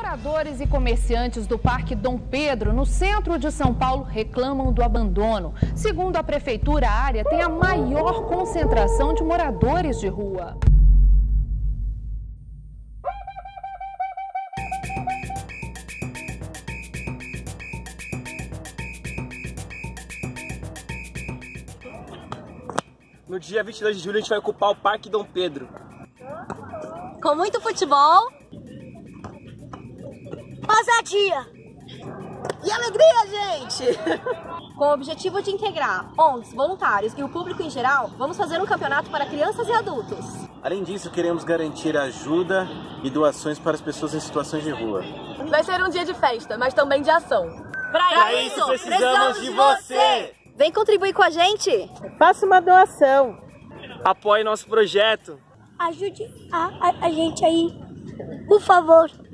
Moradores e comerciantes do Parque Dom Pedro, no centro de São Paulo, reclamam do abandono. Segundo a prefeitura, a área tem a maior concentração de moradores de rua. No dia 22 de julho a gente vai ocupar o Parque Dom Pedro. Com muito futebol, ousadia e alegria, gente! Com o objetivo de integrar ONGs, voluntários e o público em geral, vamos fazer um campeonato para crianças e adultos. Além disso, queremos garantir ajuda e doações para as pessoas em situações de rua. Vai ser um dia de festa, mas também de ação. Para isso, precisamos de você! Vem contribuir com a gente! Faça uma doação! Apoie nosso projeto! Ajude a gente aí, por favor!